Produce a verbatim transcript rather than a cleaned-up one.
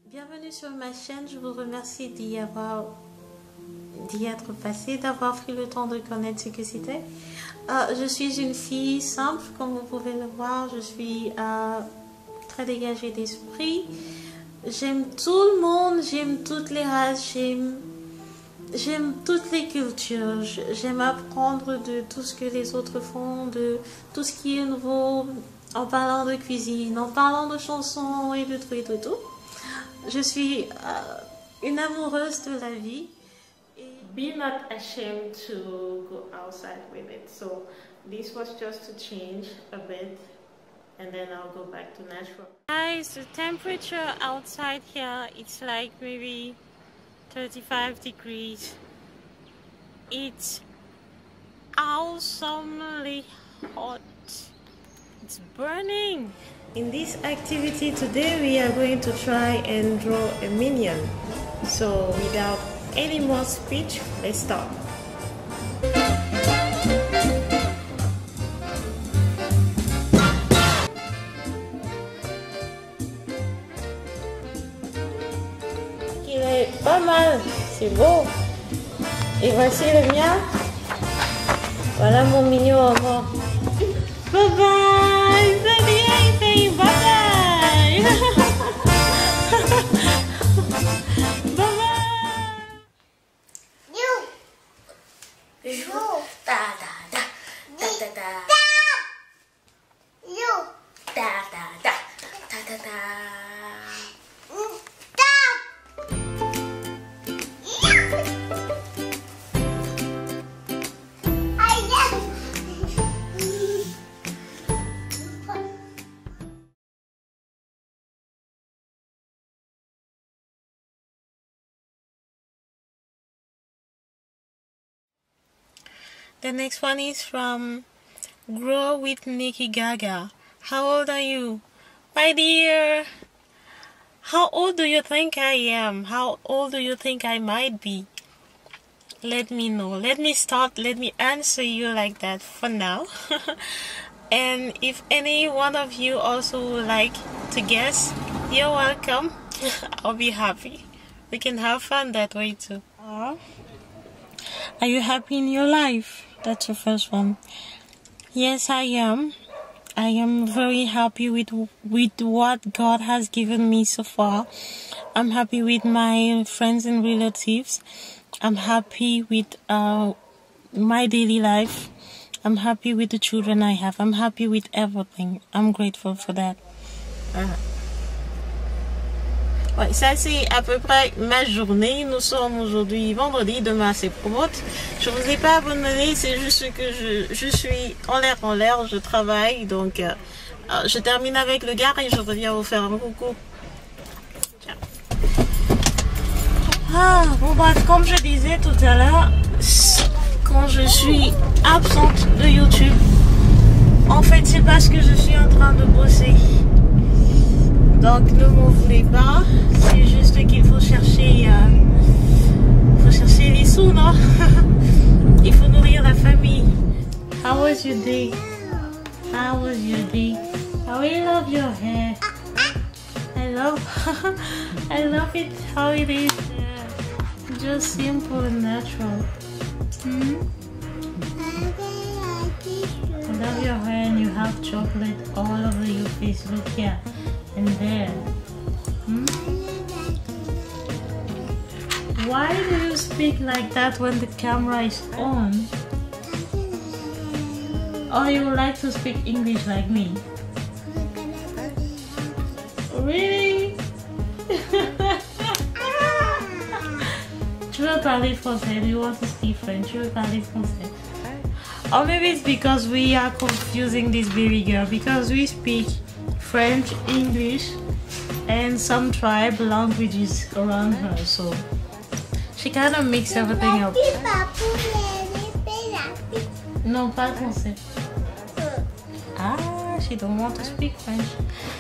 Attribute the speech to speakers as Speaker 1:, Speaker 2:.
Speaker 1: Bienvenue sur ma chaîne, je vous remercie d'y avoir d'y être passé, d'avoir pris le temps de connaître ce que c'était. Euh, je suis une fille simple, comme vous pouvez le voir, je suis euh, très dégagée d'esprit. J'aime tout le monde, j'aime toutes les races, j'aime j'aime toutes les cultures. J'aime apprendre de tout ce que les autres font, de tout ce qui est nouveau, en parlant de cuisine, en parlant de chansons et de tout et tout et tout. Je suis euh, une amoureuse de la vie.
Speaker 2: Be not ashamed to go outside with it. So this was just to change a bit, and then I'll go back to natural.
Speaker 1: Guys, the temperature outside here, it's like maybe thirty-five degrees. It's awesomely hot. It's burning. In this activity today, we are going to try and draw a minion. So without any more speech, let's start. Il est pas mal, c'est beau. Et voici le mien. Voilà mon mignon à moi. Bye bye, baby, anything, bye bye. Bye bye.
Speaker 3: You.
Speaker 4: You. Da da da da da da.
Speaker 3: You.
Speaker 4: Da da da da da da.
Speaker 1: The next one is from Grow with Nikki Gaga. How old are you? My dear, how old do you think I am? How old do you think I might be? Let me know. Let me start. Let me answer you like that for now. And if any one of you also would like to guess, you're welcome. I'll be happy. We can have fun that way too. Are you happy in your life? That's the first one. Yes, I am. I am very happy with with what God has given me so far. I'm happy with my friends and relatives. I'm happy with uh, my daily life. I'm happy with the children I have. I'm happy with everything. I'm grateful for that. Uh. Ouais, ça c'est à peu près ma journée. Nous sommes aujourd'hui vendredi, demain c'est promote. Je vous ai pas abonné, c'est juste que je, je suis en l'air en l'air, je travaille. Donc euh, je termine avec le gars et je reviens vous faire un coucou. Tiens. Ah, bon bref, comme je disais tout à l'heure, quand je suis absente de YouTube, en fait c'est parce que je suis en train de bosser. Donc ne m'en voulez pas, c'est juste qu'il faut chercher, euh, faut chercher les sous, non? Il faut nourrir la famille. How was your day? How was your day? I really love your hair. I love, I love it how it is, uh, just simple and natural. Hmm? I love your hair and you have chocolate all over your face. Look here. And there. Hmm? Why do you speak like that when the camera is on? Or you would like to speak English like me? Really? Tu veux parler français? Do you want to speak French? Tu veux parler français? Or maybe it's because we are confusing this baby girl, because we speak French, English, and some tribe languages around her, so she kind of mixed everything up. No, pas français. Ah, she don't want to speak French.